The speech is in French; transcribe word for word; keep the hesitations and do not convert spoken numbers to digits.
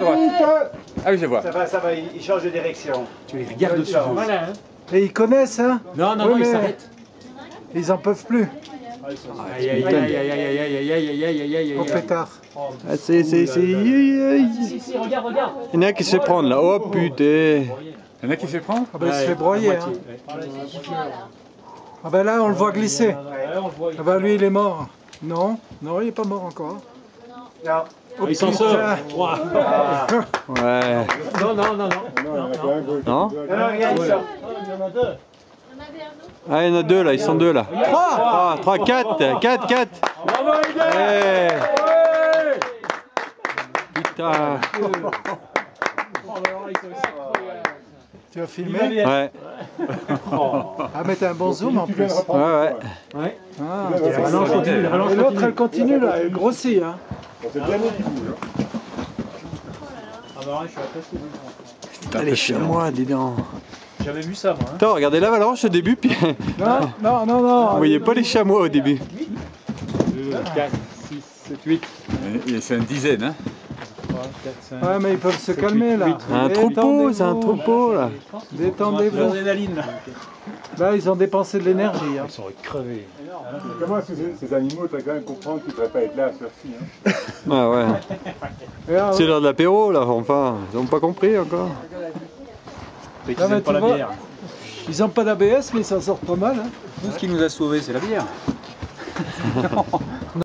droite. Ah oui, je vois. Ça va, ça va, il il change de direction. Tu les regardes dessus. Voilà, hein. Et ils connaissent, hein? Non, non, Oui, non, ils mais s'arrêtent. Ils en peuvent plus. Aïe, aïe, aïe, aïe, aïe, aïe, aïe, aïe, aïe, aïe, aïe, aïe, Au aïe. pétard. Ah, c'est, c'est, c'est... Si, si, regarde, regarde. Il y en a qui se fait prendre là. Oh putain. Il y en a qui se fait prendre? Ah ben il se fait broyer. Hein. Ah ben là on le voit glisser. Ah ben lui il est mort. Non, non il est pas mort encore. Non. Oh, Il s'en sort. putain. Ah. Ouais. Non, non, non, non. Non? Non, non, regarde, il sort. Ah, il y en a deux là, ils sont deux là. Trois. Trois, trois, quatre, quatre, quatre. Bravo, Eh. Putain. Tu vas filmer? Ouais. Ah mais t'as un bon zoom en plus. Ouais, ouais. Ouais. Ah, Et la relance continue, la relance et l'autre continue. elle continue là, elle grossit. Hein. Putain, les chamois, dis donc. J'avais vu ça, moi. Hein. Attends, regardez l'avalanche au début, puis Non, non, non, non. vous voyez pas les chamois au début. deux, quatre, six, sept, huit. Et c'est une dizaine, hein. trois, quatre, cinq. Ouais mais ils peuvent se calmer là. Un troupeau, c'est un Détendez-vous. troupeau là. Détendez-vous. L'adrénaline, là. Là ils ont dépensé de l'énergie. Hein. Ils sont crevés. Comment ces, ces animaux, tu vas quand même comprendre qu'ils ne devraient pas être là à ce heure-ci. Hein. Ah ouais. Regarde, C'est l'heure de l'apéro là, enfin. Ils ont pas compris encore. C'est Non, qu'ils mais aiment pas tu la vois, bière. ils ont pas d'A B S mais ils s'en sortent pas mal. Hein. Tout ce qui nous a sauvés, c'est la bière.